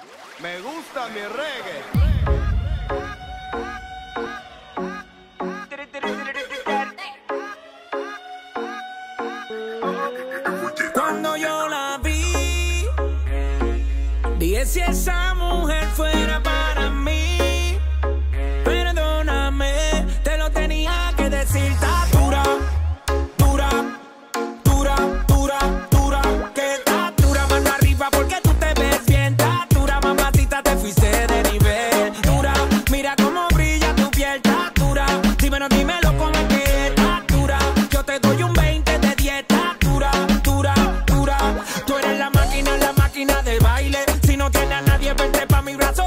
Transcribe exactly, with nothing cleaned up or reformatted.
Me gusta mi reggae. Cuando yo la vi, dije si esa mujer fuera para mí. Perdóname, te lo tenía que decir. Está dura, dura, dura, dura, dura. Que está dura, mano arriba porque tú te ves bien. Está dura, mamacita, te fuiste de nivel. Dura, mira cómo brilla tu piel. Está dura, dímelo, dímelo cómo es que está dura. Yo te doy un veinte de dieta. Dura, dura, dura. Tú eres la máquina, la máquina de baile. Si no tienes a nadie, vente pa' mi brazo.